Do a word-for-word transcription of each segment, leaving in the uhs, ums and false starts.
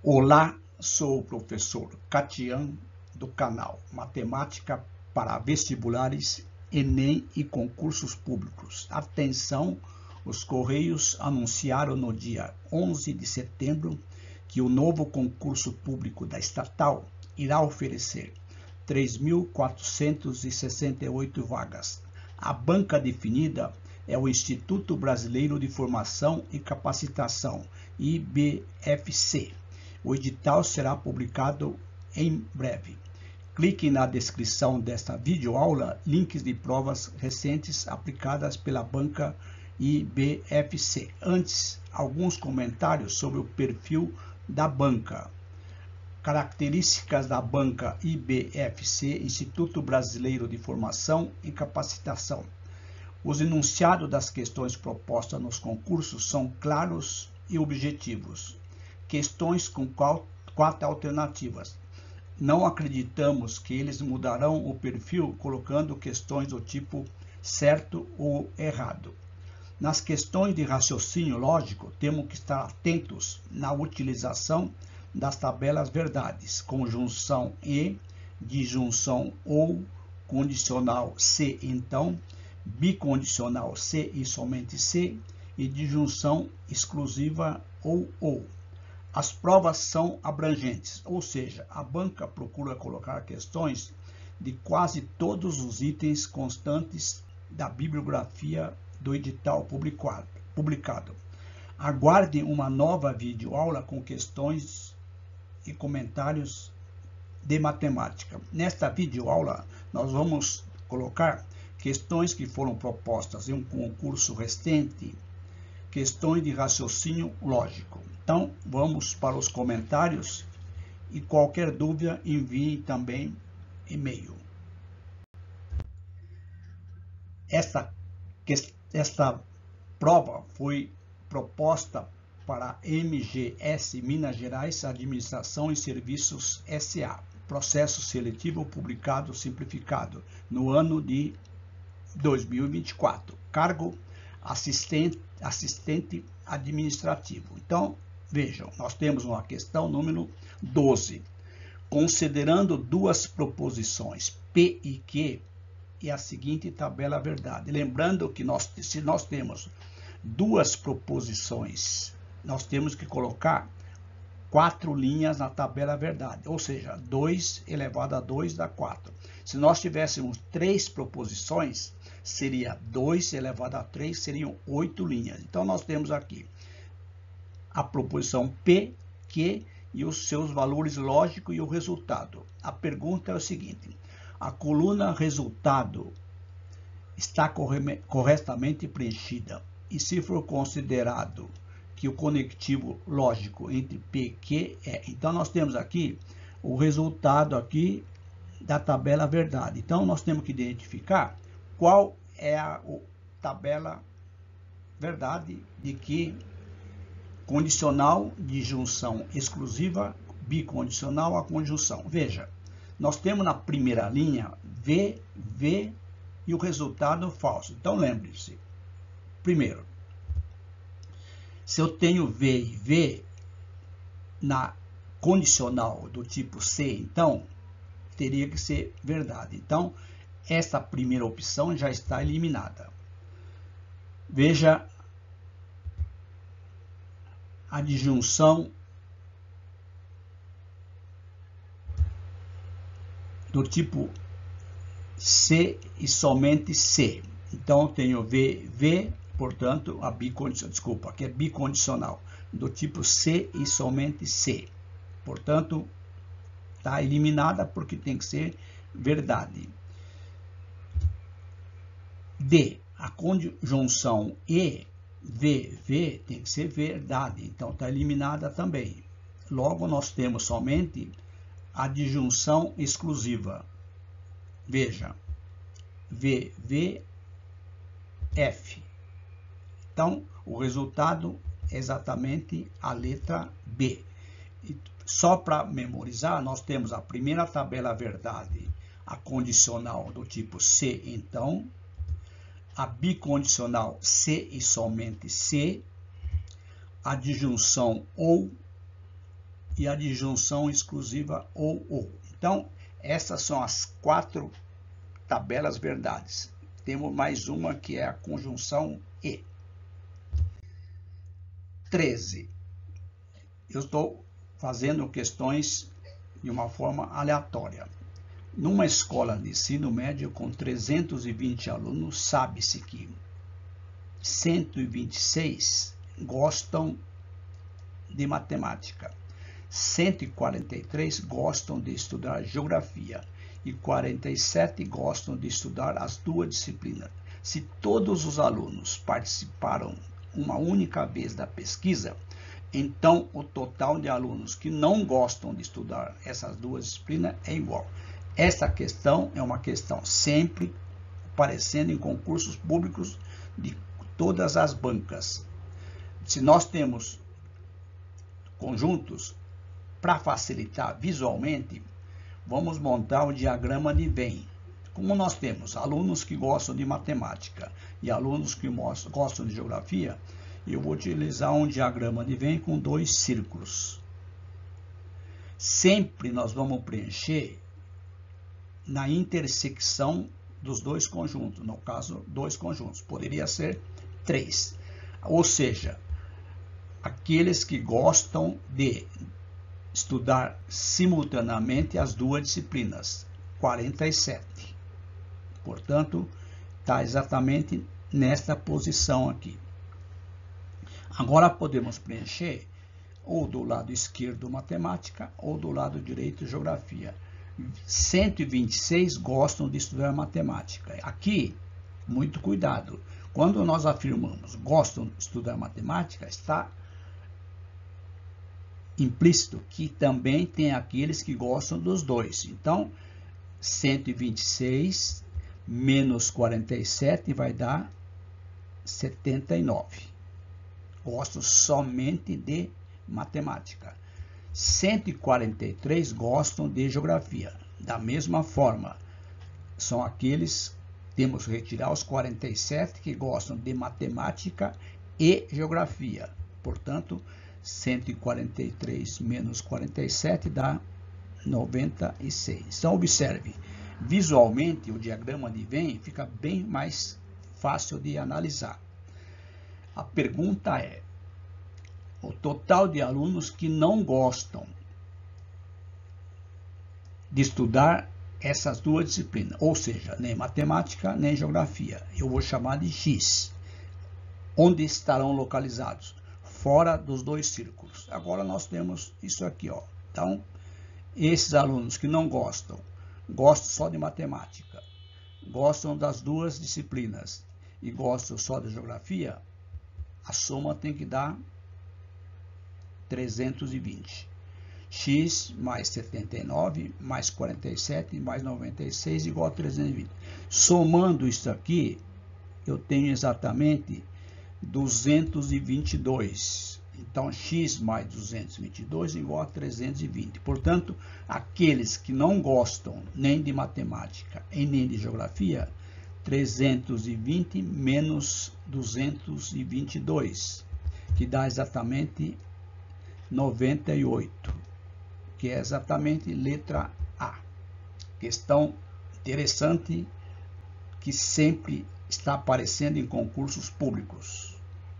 Olá, sou o professor Catian do canal Matemática para Vestibulares, Enem e Concursos Públicos. Atenção, os Correios anunciaram no dia onze de setembro que o novo concurso público da estatal irá oferecer três mil quatrocentas e sessenta e oito vagas. A banca definida é o Instituto Brasileiro de Formação e Capacitação, I B F C. O edital será publicado em breve. Clique na descrição desta videoaula links de provas recentes aplicadas pela banca I B F C. Antes, alguns comentários sobre o perfil da banca. Características da banca I B F C, Instituto Brasileiro de Formação e Capacitação. Os enunciados das questões propostas nos concursos são claros e objetivos. Questões com quatro alternativas. Não acreditamos que eles mudarão o perfil colocando questões do tipo certo ou errado. Nas questões de raciocínio lógico, temos que estar atentos na utilização das tabelas verdades, conjunção e, disjunção ou, condicional se então, bicondicional se e somente se, e disjunção exclusiva ou ou. As provas são abrangentes, ou seja, a banca procura colocar questões de quase todos os itens constantes da bibliografia do edital publicado. Aguarde uma nova videoaula com questões e comentários de matemática. Nesta videoaula, nós vamos colocar questões que foram propostas em um concurso recente, questões de raciocínio lógico. Então, vamos para os comentários e qualquer dúvida envie também e-mail. Esta, esta prova foi proposta para a M G S Minas Gerais Administração e Serviços S A, processo seletivo publicado simplificado no ano de dois mil e vinte e quatro, cargo assistente, assistente administrativo. Então, vejam, nós temos uma questão número doze. Considerando duas proposições P e Q e a seguinte tabela verdade. Lembrando que nós, se nós temos duas proposições, nós temos que colocar quatro linhas na tabela verdade, ou seja, dois elevado a dois dá quatro. Se nós tivéssemos três proposições, seria dois elevado a três, seriam oito linhas. Então, nós temos aqui a proposição P, Q e os seus valores lógicos e o resultado. A pergunta é o seguinte: a coluna resultado está corretamente preenchida e se for considerado que o conectivo lógico entre P e Q é... Então, nós temos aqui o resultado aqui da tabela verdade. Então, nós temos que identificar qual é a tabela verdade de que condicional, disjunção exclusiva, bicondicional, a conjunção. Veja, nós temos na primeira linha V, V e o resultado falso. Então, lembre-se, primeiro, se eu tenho V e V na condicional do tipo C, então, teria que ser verdade. Então, esta primeira opção já está eliminada. Veja a disjunção do tipo C e somente C. Então, eu tenho V, V, portanto, a bicondicional, desculpa, aqui é bicondicional, do tipo C e somente C. Portanto, está eliminada porque tem que ser verdade. D, a conjunção E, V, V, tem que ser verdade, então está eliminada também. Logo, nós temos somente a disjunção exclusiva. Veja, V, V, F. Então, o resultado é exatamente a letra B. E só para memorizar, nós temos a primeira tabela verdade, a condicional do tipo C, então, a bicondicional C e somente C, a disjunção ou e a disjunção exclusiva ou ou. Então, essas são as quatro tabelas verdades. Temos mais uma que é a conjunção e. treze. Eu estou fazendo questões de uma forma aleatória. Numa escola de ensino médio com trezentos e vinte alunos, sabe-se que cento e vinte e seis gostam de matemática, cento e quarenta e três gostam de estudar geografia e quarenta e sete gostam de estudar as duas disciplinas. Se todos os alunos participaram uma única vez da pesquisa, então o total de alunos que não gostam de estudar essas duas disciplinas é igual. Esta questão é uma questão sempre aparecendo em concursos públicos de todas as bancas. Se nós temos conjuntos, para facilitar visualmente, vamos montar o diagrama de Venn. Como nós temos alunos que gostam de matemática e alunos que gostam de geografia, eu vou utilizar um diagrama de Venn com dois círculos. Sempre nós vamos preencher na intersecção dos dois conjuntos, no caso, dois conjuntos, poderia ser três. Ou seja, aqueles que gostam de estudar simultaneamente as duas disciplinas, quarenta e sete. Portanto, está exatamente nesta posição aqui. Agora podemos preencher ou do lado esquerdo matemática ou do lado direito geografia. cento e vinte e seis gostam de estudar matemática. Aqui, muito cuidado. Quando nós afirmamos gostam de estudar matemática, está implícito que também tem aqueles que gostam dos dois. Então, cento e vinte e seis menos quarenta e sete vai dar setenta e nove. Gostam somente de matemática. cento e quarenta e três gostam de geografia. Da mesma forma, são aqueles, temos que retirar os quarenta e sete que gostam de matemática e geografia. Portanto, cento e quarenta e três menos quarenta e sete dá noventa e seis. Então, observe, visualmente o diagrama de Venn fica bem mais fácil de analisar. A pergunta é, o total de alunos que não gostam de estudar essas duas disciplinas, ou seja, nem matemática, nem geografia, eu vou chamar de X. Onde estarão localizados? Fora dos dois círculos. Agora nós temos isso aqui, ó. Então, esses alunos que não gostam, gostam só de matemática, gostam das duas disciplinas e gostam só de geografia, a soma tem que dar trezentos e vinte. X mais setenta e nove, mais quarenta e sete, mais noventa e seis, igual a trezentos e vinte. Somando isso aqui, eu tenho exatamente duzentos e vinte e dois. Então, x mais duzentos e vinte e dois igual a trezentos e vinte. Portanto, aqueles que não gostam nem de matemática e nem de geografia, trezentos e vinte menos duzentos e vinte e dois, que dá exatamente noventa e oito, que é exatamente letra A. Questão interessante que sempre está aparecendo em concursos públicos.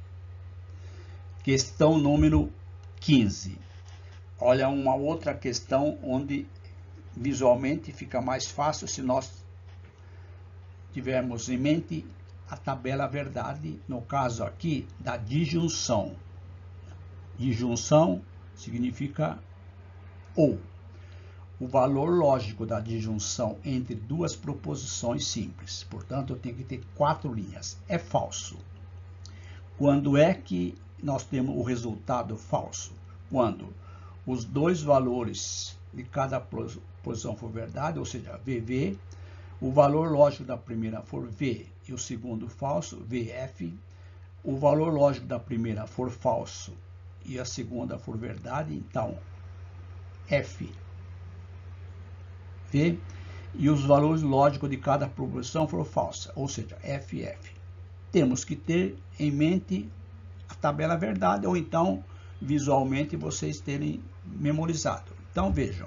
Questão número quinze. Olha, uma outra questão onde visualmente fica mais fácil se nós tivermos em mente a tabela verdade, no caso aqui da disjunção. Disjunção significa ou. O valor lógico da disjunção entre duas proposições simples. Portanto, eu tenho que ter quatro linhas. É falso. Quando é que nós temos o resultado falso? Quando os dois valores de cada posição for verdade, ou seja, V V, o valor lógico da primeira for V e o segundo falso, V F, o valor lógico da primeira for falso e a segunda for verdade, então F, V, e os valores lógicos de cada proposição for falsa, ou seja, F F. Temos que ter em mente a tabela verdade, ou então, visualmente, vocês terem memorizado. Então vejam,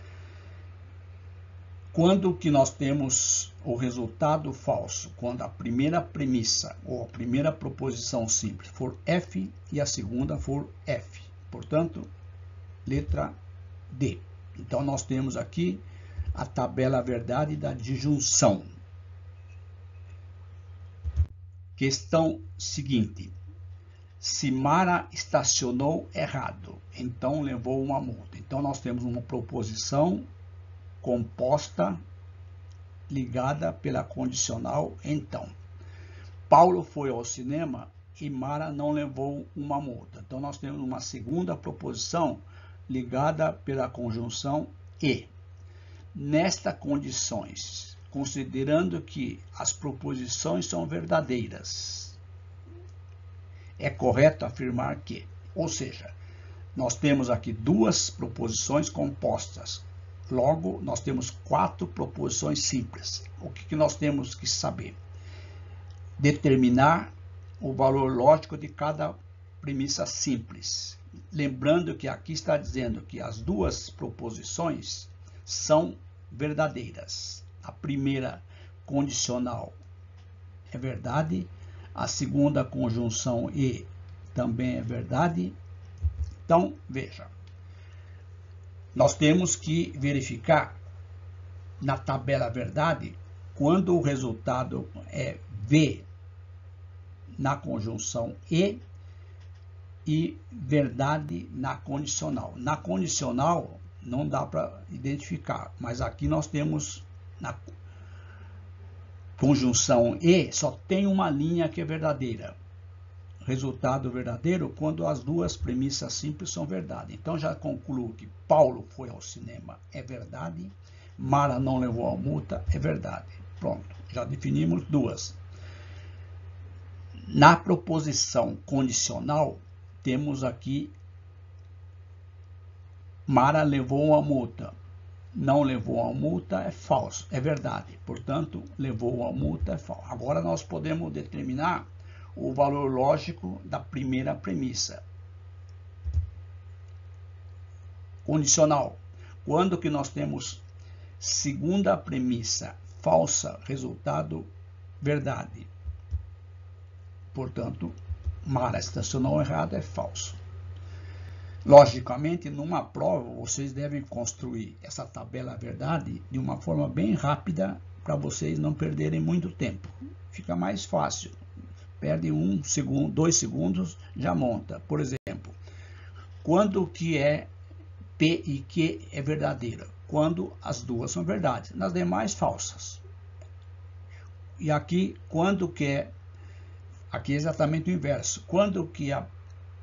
quando que nós temos o resultado falso? Quando a primeira premissa ou a primeira proposição simples for F e a segunda for F. Portanto, letra D. Então nós temos aqui a tabela verdade da disjunção. Questão seguinte. Se Mara estacionou errado, então levou uma multa. Então nós temos uma proposição composta ligada pela condicional então. Paulo foi ao cinema e Mara não levou uma multa. Então nós temos uma segunda proposição ligada pela conjunção e. Nestas condições, considerando que as proposições são verdadeiras, é correto afirmar que, ou seja, nós temos aqui duas proposições compostas. Logo, nós temos quatro proposições simples. O que, que nós temos que saber? Determinar o valor lógico de cada premissa simples. Lembrando que aqui está dizendo que as duas proposições são verdadeiras. A primeira condicional é verdade, a segunda conjunção e também é verdade. Então, veja, nós temos que verificar na tabela verdade quando o resultado é V na conjunção e e verdade na condicional. Na condicional não dá para identificar, mas aqui nós temos na conjunção e só tem uma linha que é verdadeira. Resultado verdadeiro quando as duas premissas simples são verdade. Então já concluo que Paulo foi ao cinema, é verdade. Mara não levou a multa, é verdade. Pronto, já definimos duas. Na proposição condicional, temos aqui Mara levou uma multa. Não levou a multa é falso, é verdade. Portanto, levou a multa é falso. Agora nós podemos determinar o valor lógico da primeira premissa. Condicional. Quando que nós temos segunda premissa falsa, resultado verdade. Portanto, Mara estacionou errado é falso. Logicamente, numa prova, vocês devem construir essa tabela verdade de uma forma bem rápida para vocês não perderem muito tempo. Fica mais fácil. Perde um segundo, dois segundos, já monta. Por exemplo, quando que é P e Q é verdadeira? Quando as duas são verdades. Nas demais, falsas. E aqui, quando que é... Aqui é exatamente o inverso. Quando que a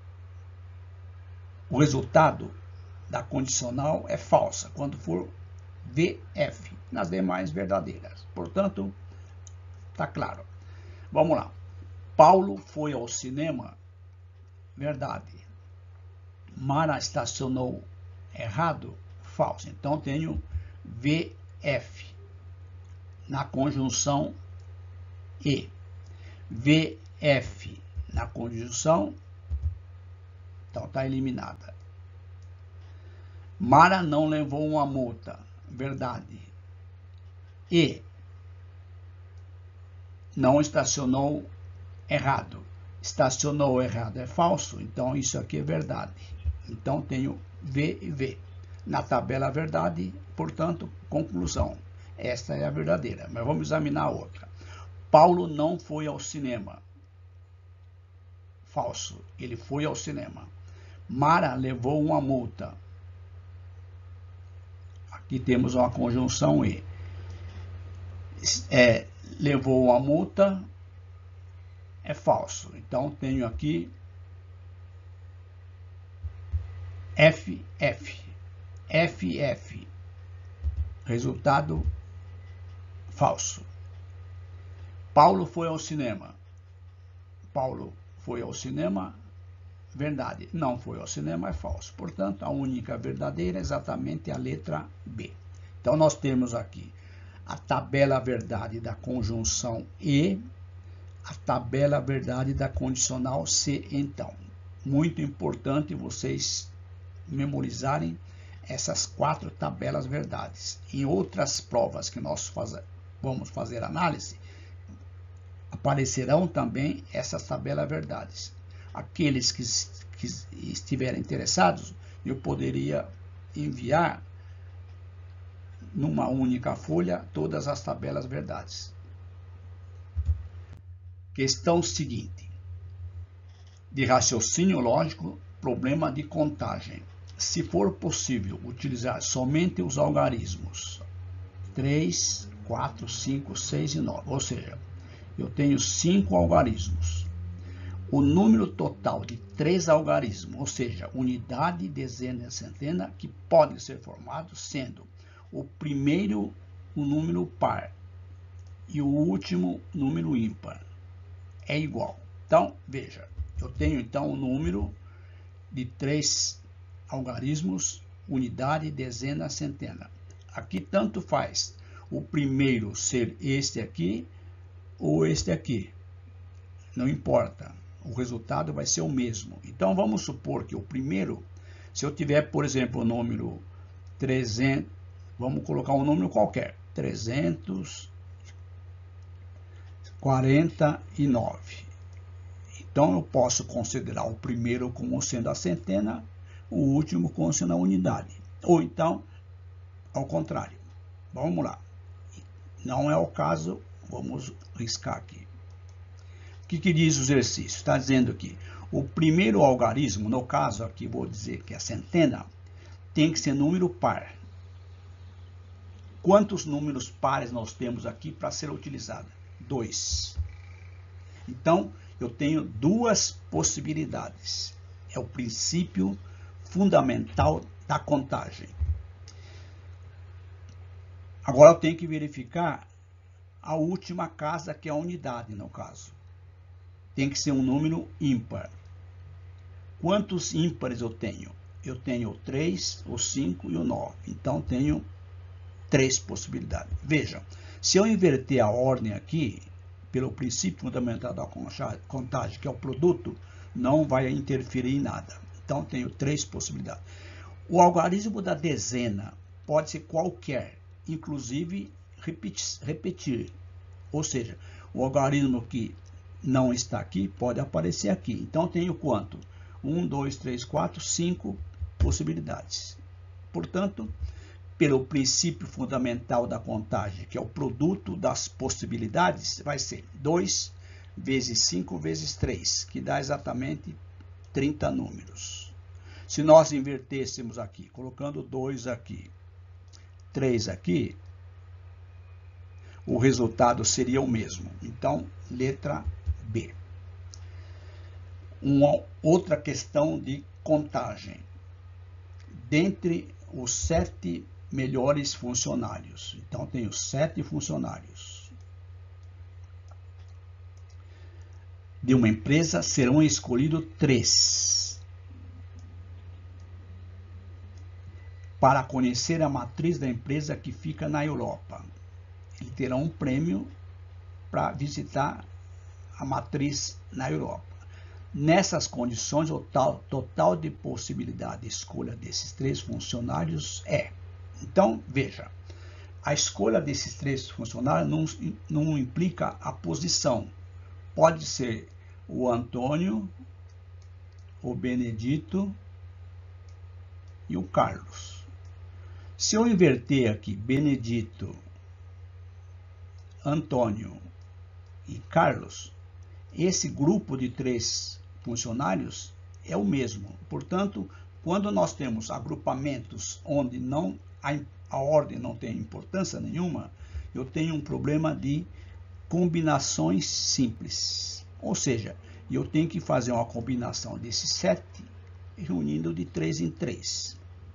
o resultado da condicional é falsa, quando for V F, nas demais verdadeiras. Portanto, está claro. Vamos lá. Paulo foi ao cinema, verdade. Mara estacionou errado, falso. Então, tenho V F na conjunção E. V F na conjunção, então está eliminada. Mara não levou uma multa, verdade. E não estacionou errado. Estacionou errado é falso, então isso aqui é verdade. Então tenho V e V. Na tabela verdade, portanto, conclusão. Esta é a verdadeira, mas vamos examinar a outra. Paulo não foi ao cinema. Falso, ele foi ao cinema. Mara levou uma multa. Aqui temos uma conjunção E. É, levou uma multa é falso. Então, tenho aqui F F. F F. Resultado falso. Paulo foi ao cinema. Paulo foi ao cinema, verdade. Não foi ao cinema, é falso. Portanto, a única verdadeira é exatamente a letra B. Então, nós temos aqui a tabela verdade da conjunção E, a tabela verdade da condicional C, então. Muito importante vocês memorizarem essas quatro tabelas verdades. Em outras provas que nós faz, vamos fazer análise, aparecerão também essas tabelas verdades. Aqueles que, que estiverem interessados, eu poderia enviar numa única folha todas as tabelas verdades. Questão seguinte. De raciocínio lógico, problema de contagem. Se for possível utilizar somente os algarismos três, quatro, cinco, seis e nove, ou seja, eu tenho cinco algarismos. O número total de três algarismos, ou seja, unidade, dezena e centena, que podem ser formados, sendo o primeiro o número par e o último número ímpar, é igual. Então, veja, eu tenho então o número de três algarismos, unidade, dezena, centena. Aqui tanto faz o primeiro ser este aqui ou este aqui. Não importa, o resultado vai ser o mesmo. Então vamos supor que o primeiro, se eu tiver, por exemplo, o número trezentos, vamos colocar um número qualquer, trezentos e quarenta e nove. Então eu posso considerar o primeiro como sendo a centena, o último como sendo a unidade. Ou então, ao contrário. Vamos lá. Não é o caso, vamos riscar aqui. O que, que diz o exercício? Está dizendo que o primeiro algarismo, no caso aqui vou dizer que é a centena, tem que ser número par. Quantos números pares nós temos aqui para ser utilizado? Dois. Então, eu tenho duas possibilidades. É o princípio fundamental da contagem. Agora eu tenho que verificar a última casa, que é a unidade, no caso. Tem que ser um número ímpar. Quantos ímpares eu tenho? Eu tenho o três, o cinco e o nove. Então, tenho três possibilidades. Vejam, se eu inverter a ordem aqui, pelo princípio fundamental da contagem, que é o produto, não vai interferir em nada. Então, tenho três possibilidades. O algarismo da dezena pode ser qualquer, inclusive repetir, repetir. Ou seja, o algarismo que não está aqui pode aparecer aqui. Então, tenho quanto? um, dois, três, quatro, cinco possibilidades. Portanto, pelo princípio fundamental da contagem, que é o produto das possibilidades, vai ser dois vezes cinco vezes três, que dá exatamente trinta números. Se nós invertêssemos aqui, colocando dois aqui, três aqui, o resultado seria o mesmo. Então, letra B. Uma outra questão de contagem. Dentre os sete melhores funcionários. Então, tenho sete funcionários de uma empresa, serão escolhidos três para conhecer a matriz da empresa que fica na Europa. E terão um prêmio para visitar a matriz na Europa. Nessas condições, o total, total de possibilidade de escolha desses três funcionários é... Então, veja, a escolha desses três funcionários não, não implica a posição. Pode ser o Antônio, o Benedito e o Carlos. Se eu inverter aqui Benedito, Antônio e Carlos, esse grupo de três funcionários é o mesmo. Portanto, quando nós temos agrupamentos onde não a, a ordem não tem importância nenhuma, eu tenho um problema de combinações simples. Ou seja, eu tenho que fazer uma combinação desses sete, reunindo de três em três.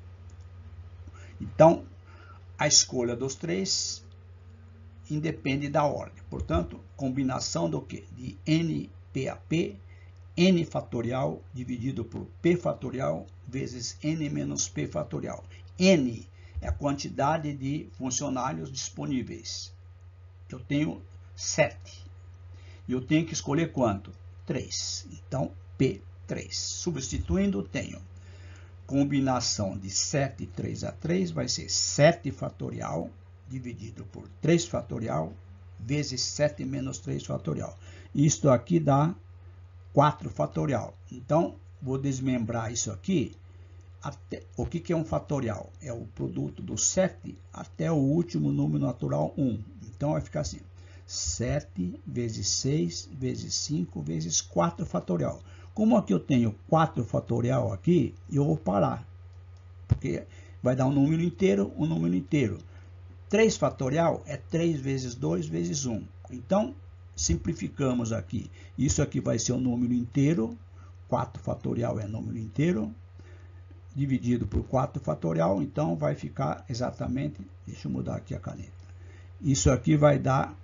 Então, a escolha dos três independe da ordem. Portanto, combinação do quê? De N P A P, N fatorial dividido por P fatorial vezes N menos P fatorial. N é a quantidade de funcionários disponíveis. Eu tenho sete. E eu tenho que escolher quanto? três. Então, P três. Substituindo, tenho combinação de sete e três a três vai ser sete fatorial dividido por três fatorial vezes sete menos três fatorial. Isto aqui dá quatro fatorial. Então, vou desmembrar isso aqui. Até, o que, que é um fatorial? É o produto do sete até o último número natural um. Então, vai ficar assim. sete vezes seis vezes cinco vezes quatro fatorial. Como aqui eu tenho quatro fatorial aqui, eu vou parar. Porque vai dar um número inteiro, um número inteiro. três fatorial é três vezes dois vezes um. Então, simplificamos aqui. Isso aqui vai ser um número inteiro. quatro fatorial é número inteiro. Dividido por quatro fatorial. Então, vai ficar exatamente... Deixa eu mudar aqui a caneta. Isso aqui vai dar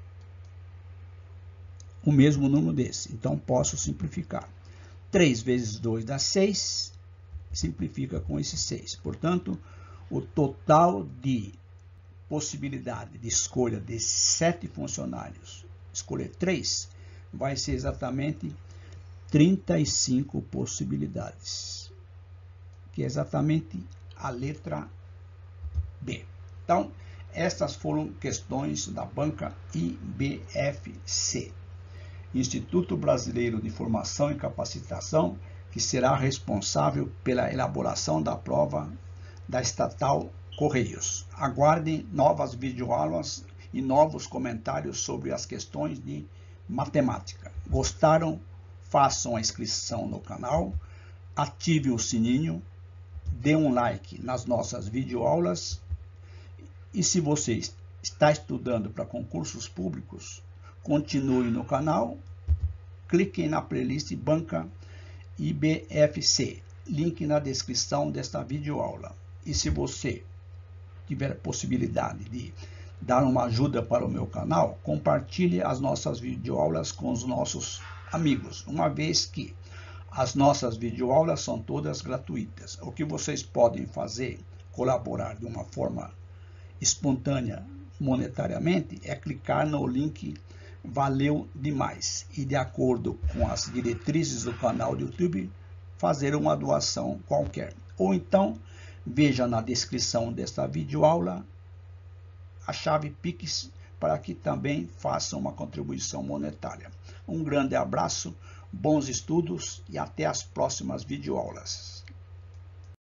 o mesmo número desse. Então, posso simplificar. três vezes dois dá seis. Simplifica com esse seis. Portanto, o total de possibilidade de escolha desses sete funcionários, escolher três, vai ser exatamente trinta e cinco possibilidades, que é exatamente a letra B. Então, estas foram questões da banca I B F C, Instituto Brasileiro de Formação e Capacitação, que será responsável pela elaboração da prova da estatal Correios. Aguardem novas videoaulas e novos comentários sobre as questões de matemática. Gostaram? Façam a inscrição no canal, ative o sininho, dê um like nas nossas videoaulas e se você está estudando para concursos públicos, continue no canal, cliquem na playlist Banca I B F C, link na descrição desta videoaula. E se você tiver possibilidade de dar uma ajuda para o meu canal, compartilhe as nossas videoaulas com os nossos amigos, uma vez que as nossas videoaulas são todas gratuitas. O que vocês podem fazer, colaborar de uma forma espontânea monetariamente, é clicar no link Valeu Demais e, de acordo com as diretrizes do canal do YouTube, fazer uma doação qualquer. Ou então, veja na descrição desta videoaula a chave Pix para que também faça uma contribuição monetária. Um grande abraço, bons estudos e até as próximas videoaulas.